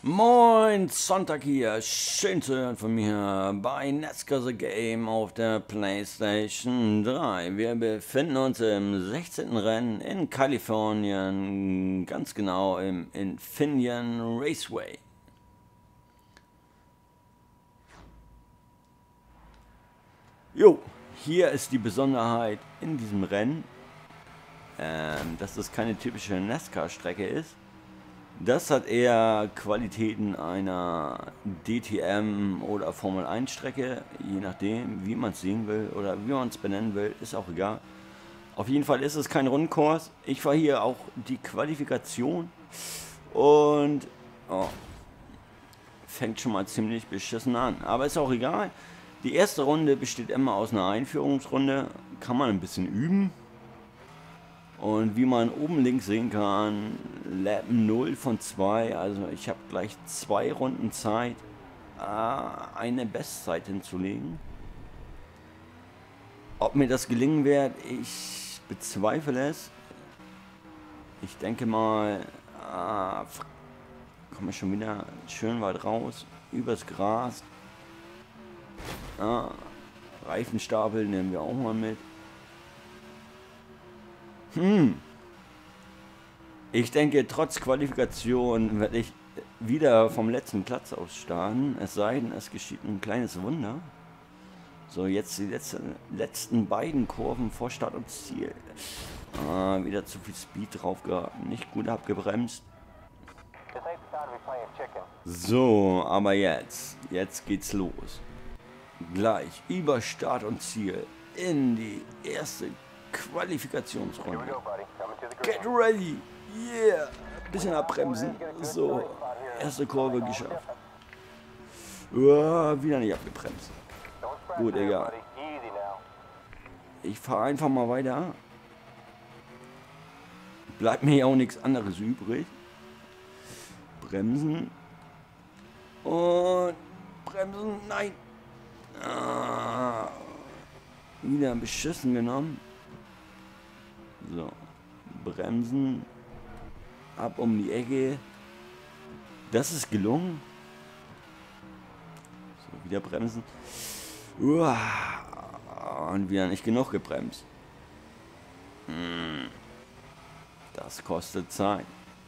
Moin, Sonntag hier. Schön zu hören von mir bei NASCAR The Game auf der PlayStation 3. Wir befinden uns im 16. Rennen in Kalifornien, ganz genau im Infineon Raceway. Jo, hier ist die Besonderheit in diesem Rennen, dass es keine typische NASCAR-Strecke ist. Das hat eher Qualitäten einer DTM oder Formel 1 Strecke, je nachdem, wie man es sehen will oder wie man es benennen will, ist auch egal. Auf jeden Fall ist es kein Rundkurs. Ich fahre hier auch die Qualifikation und fängt schon mal ziemlich beschissen an. Aber ist auch egal. Die erste Runde besteht immer aus einer Einführungsrunde, kann man ein bisschen üben. Und wie man oben links sehen kann, Lap 0 von 2, also ich habe gleich 2 Runden Zeit, eine Bestzeit hinzulegen. Ob mir das gelingen wird, ich bezweifle es. Ich denke mal, komme ich schon wieder schön weit raus, übers Gras. Reifenstapel nehmen wir auch mal mit. Ich denke, trotz Qualifikation werde ich wieder vom letzten Platz aus starten. Es sei denn, es geschieht ein kleines Wunder. So, jetzt die letzten beiden Kurven vor Start und Ziel. Wieder zu viel Speed drauf gehabt, nicht gut abgebremst. So, aber jetzt geht's los. Gleich über Start und Ziel in die erste Qualifikationsrunde. Get ready! Yeah! Bisschen abbremsen. So, erste Kurve geschafft. Wieder nicht abgebremst. Gut, egal. Ich fahre einfach mal weiter. Bleibt mir ja auch nichts anderes übrig. Bremsen. Und bremsen. Nein! Wieder beschissen genommen. So, bremsen, ab um die Ecke. Das ist gelungen. So, wieder bremsen. Und wieder nicht genug gebremst. Das kostet Zeit.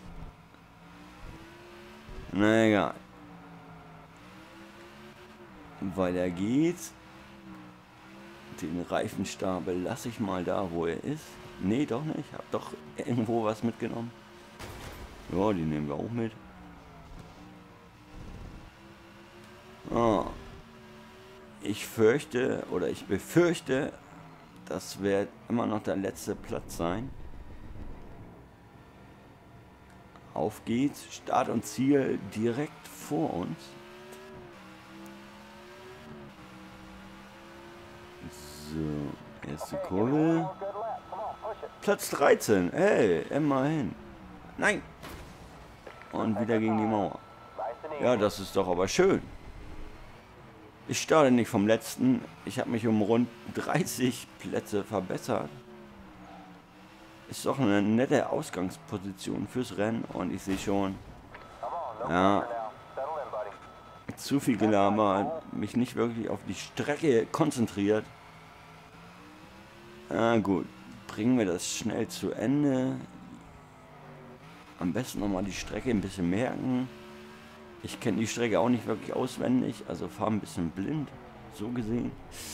Na egal. Weiter geht's. Den Reifenstapel lasse ich mal da, wo er ist. Nee, doch nicht. Ich habe doch irgendwo was mitgenommen. Ja, die nehmen wir auch mit. Ich fürchte oder ich befürchte, das wird immer noch der letzte Platz sein. Auf geht's. Start und Ziel direkt vor uns. So, erste Kurve. Platz 13. Hey, immerhin. Nein. Und wieder gegen die Mauer. Ja, das ist doch aber schön. Ich starte nicht vom letzten. Ich habe mich um rund 30 Plätze verbessert. Ist doch eine nette Ausgangsposition fürs Rennen. Und ich sehe schon, ja, zu viel gelabert, mich nicht wirklich auf die Strecke konzentriert. Gut, bringen wir das schnell zu Ende. Am besten nochmal die Strecke ein bisschen merken. Ich kenne die Strecke auch nicht wirklich auswendig, also fahre ein bisschen blind, so gesehen.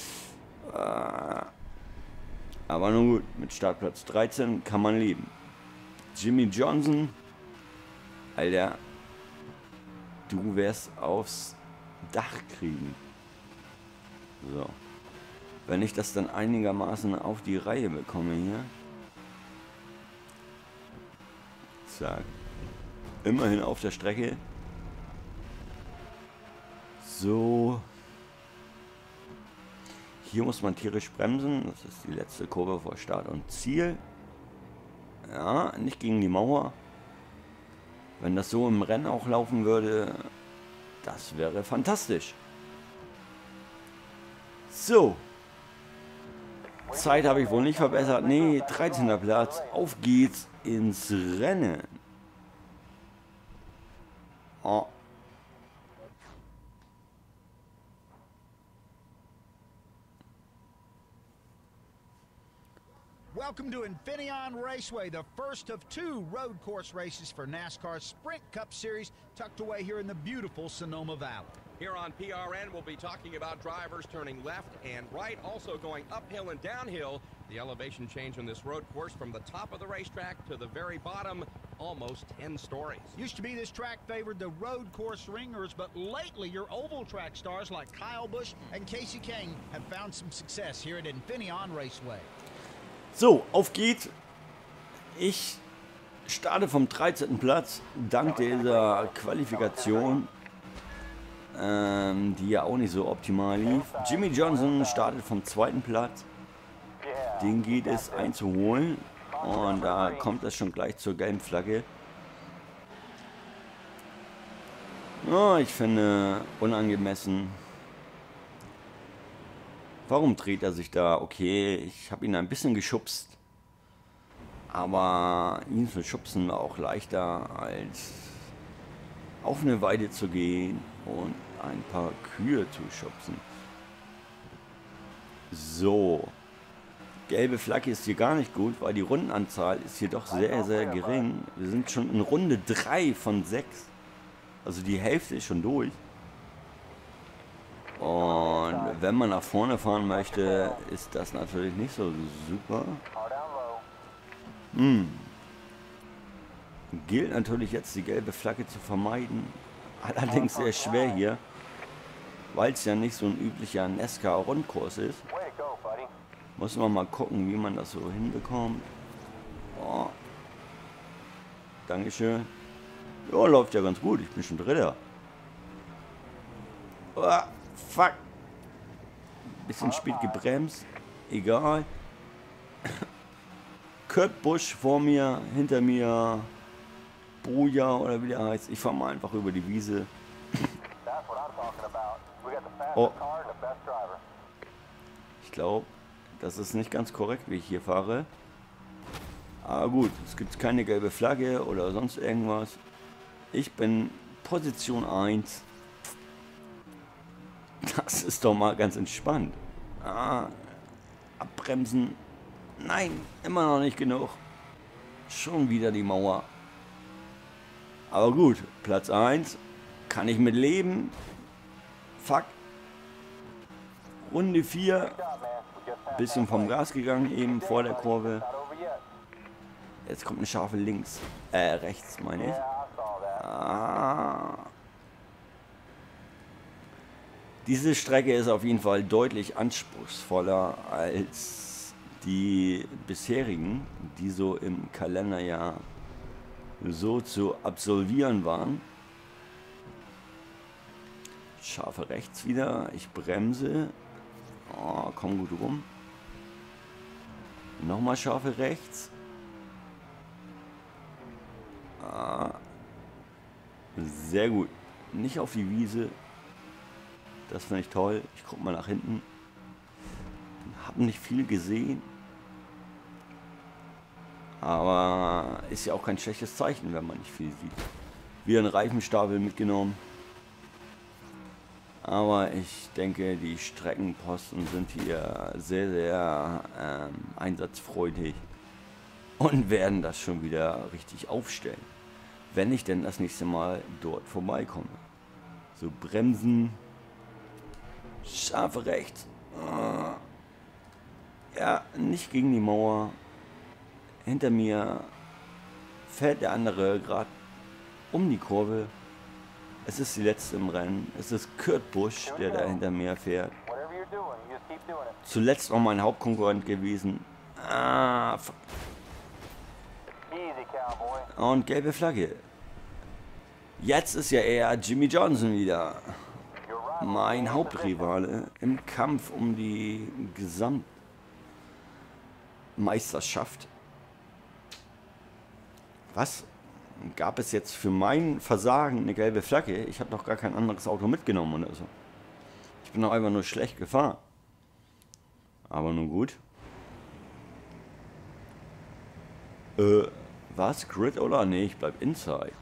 Aber nun gut, mit Startplatz 13 kann man leben. Jimmie Johnson, Alter, du wirst aufs Dach kriegen. So. Wenn ich das dann einigermaßen auf die Reihe bekomme hier. Zack. Immerhin auf der Strecke. So. Hier muss man tierisch bremsen. Das ist die letzte Kurve vor Start und Ziel. Ja, nicht gegen die Mauer. Wenn das so im Rennen auch laufen würde, das wäre fantastisch. So. Zeit habe ich wohl nicht verbessert. Nee, 13. Platz. Auf geht's ins Rennen. Oh, Welcome to Infineon Raceway, the first of 2 road course races for NASCAR's Sprint Cup Series, tucked away here in the beautiful Sonoma Valley. Here on PRN, we'll be talking about drivers turning left and right, also going uphill and downhill. The elevation change on this road course from the top of the racetrack to the very bottom, almost 10 stories. Used to be this track favored the road course ringers, but lately your oval track stars like Kyle Busch and Casey King have found some success here at Infineon Raceway. So, auf geht's. Ich starte vom 13. Platz, dank dieser Qualifikation, die ja auch nicht so optimal lief. Jimmy Johnson startet vom 2. Platz. Den geht es einzuholen. Und da kommt es schon gleich zur gelben Flagge. Oh, ich finde unangemessen. Warum dreht er sich da? Okay, ich habe ihn ein bisschen geschubst. Aber ihn zu schubsen war auch leichter, als auf eine Weide zu gehen und ein paar Kühe zu schubsen. So. Gelbe Flagge ist hier gar nicht gut, weil die Rundenanzahl ist hier doch sehr, sehr gering. Wir sind schon in Runde 3 von 6. Also die Hälfte ist schon durch. Und wenn man nach vorne fahren möchte, ist das natürlich nicht so super. Gilt natürlich jetzt, die gelbe Flagge zu vermeiden. Allerdings sehr schwer hier, weil es ja nicht so ein üblicher NASCAR-Rundkurs ist. Muss man mal gucken, wie man das so hinbekommt. Oh. Dankeschön. Ja, läuft ja ganz gut. Ich bin schon Dritter. Oh, fuck. Bisschen spät gebremst. Egal. Kurt Busch vor mir, hinter mir Boja oder wie der heißt. Ich fahre mal einfach über die Wiese. Oh. Ich glaube, das ist nicht ganz korrekt, wie ich hier fahre. Aber gut, es gibt keine gelbe Flagge oder sonst irgendwas. Ich bin Position 1. Das ist doch mal ganz entspannt. Abbremsen. Nein, immer noch nicht genug. Schon wieder die Mauer. Aber gut, Platz 1. Kann ich mit leben. Fuck. Runde 4. Bisschen vom Gas gegangen, eben vor der Kurve. Jetzt kommt eine scharfe links. Rechts, meine ich. Diese Strecke ist auf jeden Fall deutlich anspruchsvoller als die bisherigen, die so im Kalenderjahr so zu absolvieren waren. Scharfe rechts wieder. Ich bremse. Oh, komm gut rum. Nochmal scharfe rechts. Sehr gut. Nicht auf die Wiese. Das finde ich toll. Ich gucke mal nach hinten. Habe nicht viel gesehen. Aber ist ja auch kein schlechtes Zeichen, wenn man nicht viel sieht. Wieder einen Reifenstapel mitgenommen. Aber ich denke, die Streckenposten sind hier sehr, sehr einsatzfreudig und werden das schon wieder richtig aufstellen, wenn ich denn das nächste Mal dort vorbeikomme. So, bremsen, scharfe rechts, ja, nicht gegen die Mauer. Hinter mir fährt der andere gerade um die Kurve. Es ist die letzte im Rennen. Es ist Kurt Busch, der da hinter mir fährt. Zuletzt noch mein Hauptkonkurrent gewesen. Und gelbe Flagge. Jetzt ist ja eher Jimmy Johnson wieder mein Hauptrivale im Kampf um die Gesamtmeisterschaft. Was? Gab es jetzt für mein Versagen eine gelbe Flagge? Ich habe noch gar kein anderes Auto mitgenommen oder so. Ich bin doch einfach nur schlecht gefahren. Aber nun gut. Was? Grid oder? Nee, ich bleib inside.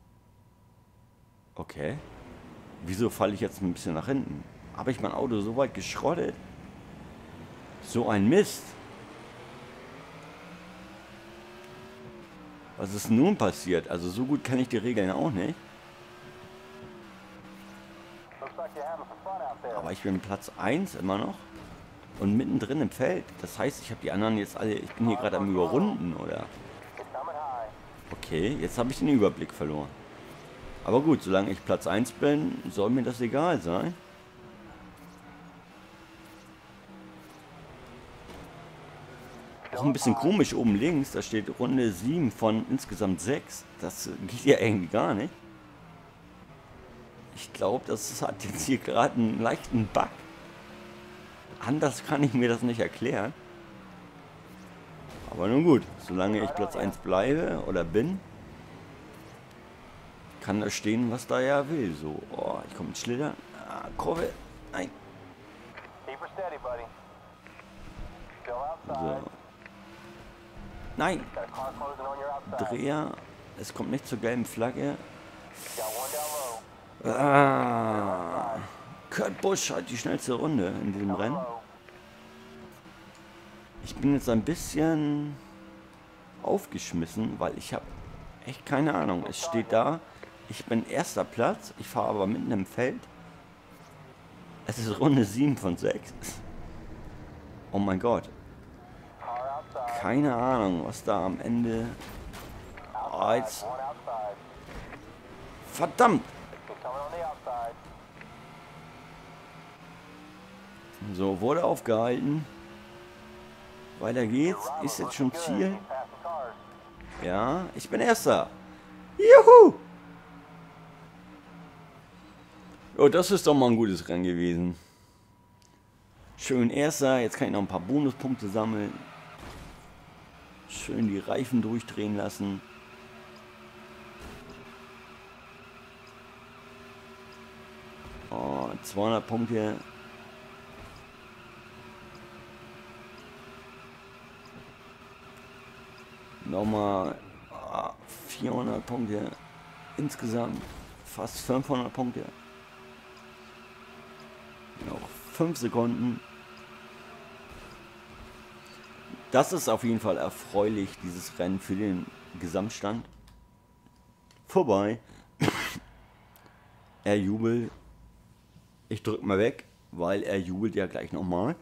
Okay. Wieso falle ich jetzt ein bisschen nach hinten? Habe ich mein Auto so weit geschrottet? So ein Mist. Was ist nun passiert? Also so gut kenne ich die Regeln auch nicht. Aber ich bin Platz 1 immer noch. Und mittendrin im Feld. Das heißt, ich habe die anderen jetzt alle... Ich bin hier gerade am Überrunden, oder? Okay, jetzt habe ich den Überblick verloren. Aber gut, solange ich Platz 1 bin, soll mir das egal sein. Auch ein bisschen komisch oben links, da steht Runde 7 von insgesamt 6. Das geht ja irgendwie gar nicht. Ich glaube, das hat jetzt hier gerade einen leichten Bug. Anders kann ich mir das nicht erklären. Aber nun gut, solange ich Platz 1 bleibe oder bin, kann da stehen, was da ja will. So, oh, ich komme ins Schlittern. Ah, Kurve. Nein. So. Nein. Dreher. Es kommt nicht zur gelben Flagge. Ah. Kurt Busch hat die schnellste Runde in diesem Rennen. Ich bin jetzt ein bisschen aufgeschmissen, weil ich habe echt keine Ahnung. Es steht da, ich bin erster Platz, ich fahre aber mitten im Feld. Es ist Runde 7 von 6. Oh mein Gott. Keine Ahnung, was da am Ende... Oh, jetzt... Verdammt! So, wurde aufgehalten. Weiter geht's. Ist jetzt schon Ziel. Ja, ich bin Erster. Juhu! Oh, das ist doch mal ein gutes Rennen gewesen. Schön Erster. Jetzt kann ich noch ein paar Bonuspunkte sammeln. Schön die Reifen durchdrehen lassen. Oh, 200 Punkte. Nochmal 400 Punkte. Insgesamt fast 500 Punkte. Noch 5 Sekunden. Das ist auf jeden Fall erfreulich, dieses Rennen für den Gesamtstand. Vorbei. Er jubelt. Ich drück mal weg, weil er jubelt ja gleich nochmal.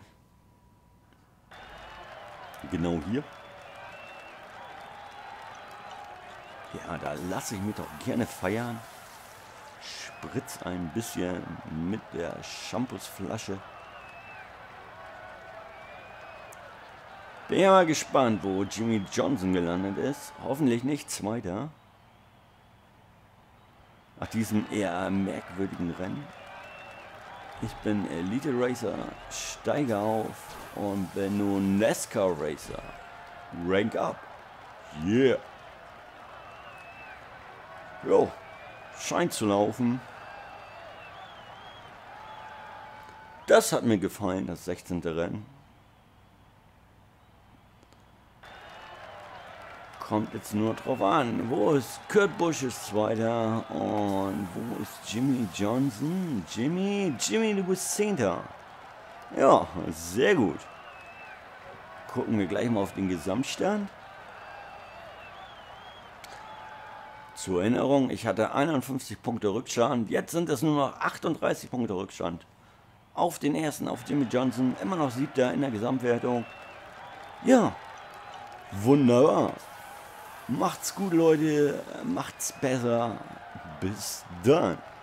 Genau hier. Ja, da lasse ich mich doch gerne feiern. Spritz ein bisschen mit der Shampoosflasche. Bin ja mal gespannt, wo Jimmie Johnson gelandet ist. Hoffentlich nicht Zweiter. Nach diesem eher merkwürdigen Rennen. Ich bin Elite Racer, steige auf und bin nun NASCAR Racer. Rank up. Yeah. Jo, scheint zu laufen. Das hat mir gefallen, das 16. Rennen. Kommt jetzt nur drauf an. Wo ist Kurt Busch ist Zweiter und wo ist Jimmie Johnson? Jimmie, du bist 10. Ja, sehr gut. Gucken wir gleich mal auf den Gesamtstand. Zur Erinnerung, ich hatte 51 Punkte Rückstand. Jetzt sind es nur noch 38 Punkte Rückstand. Auf den ersten, auf Jimmie Johnson. Immer noch 7. in der Gesamtwertung. Ja, wunderbar. Macht's gut, Leute. Macht's besser. Bis dann.